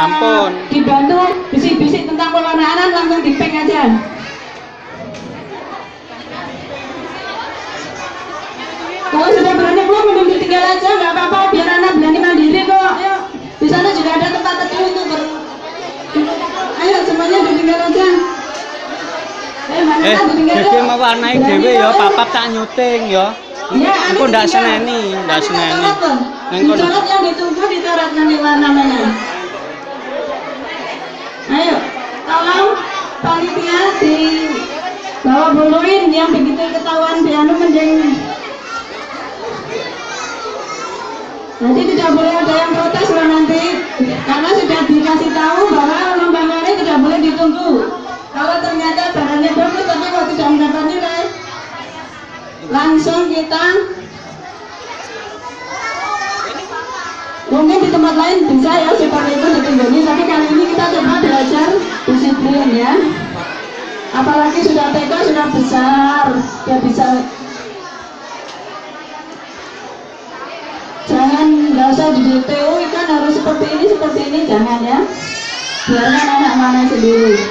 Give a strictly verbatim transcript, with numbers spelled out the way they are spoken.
ampun. Dibantu bisik-bisik tentang pewarnaan langsung dipeng aja. Kalau sudah berani pulang mending ditinggal aja, nggak apa-apa, biar anak berani mandiri kok. Ayo, di sana juga ada tempat teduh untuk ber. Ayo semuanya ditinggal aja. Ayo mana Eh, ditinggal jadi aja. mau warnai dewe ya, papat tak nyuting ya. Ya, Engko ndak seneni, ndak seneni. Neng kono. Dicoret yang ditunggu dicoret nanti namanya. Ayo, tolong panitia di bawa buluin yang begitu ketahuan piano mending. Nanti tidak boleh ada yang protes loh nanti, karena sudah dikasih tahu bahwa lomba ini tidak boleh ditunggu. Kalau ternyata barangnya bagus tapi kok tidak mendapat nilai, langsung kita mungkin di tempat lain bisa ya seperti itu ditunjukin, tapi kali ini kita coba belajar disiplin ya. Apalagi sudah T K sudah besar, dia bisa. Jangan, nggak usah di T U kan harus seperti ini seperti ini, jangan ya. Biarkan anak mana sendiri.